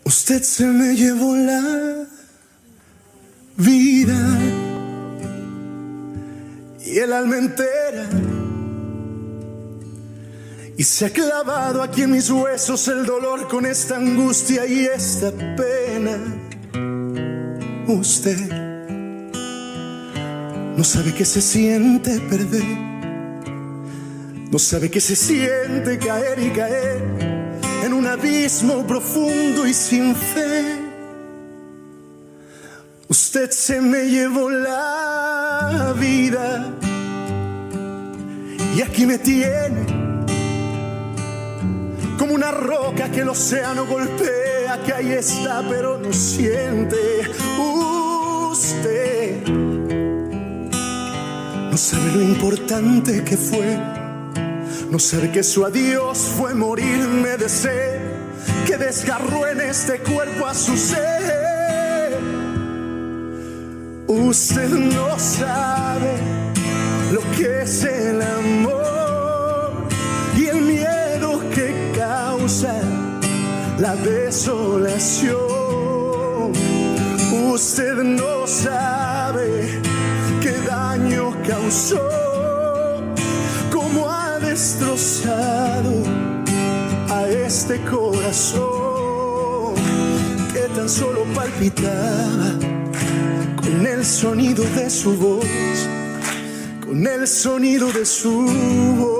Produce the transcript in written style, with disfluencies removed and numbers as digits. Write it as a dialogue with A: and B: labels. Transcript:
A: Usted se me llevó la vida y el alma entera, y se ha clavado aquí en mis huesos el dolor con esta angustia y esta pena. Usted no sabe qué se siente perder, no sabe qué se siente caer y caer en un abismo profundo y sin fe. Usted se me llevó la vida y aquí me tiene como una roca que el océano golpea, que ahí está pero no siente. Usted no sabe lo importante que fue, no sabe que su adiós fue morirme de sed, que desgarró en este cuerpo a su ser. Usted no sabe lo que es el amor y el miedo que causa la desolación. Usted no sabe qué daño causó, cómo ha destrozado a este corazón que tan solo palpitaba con el sonido de su voz, con el sonido de su voz.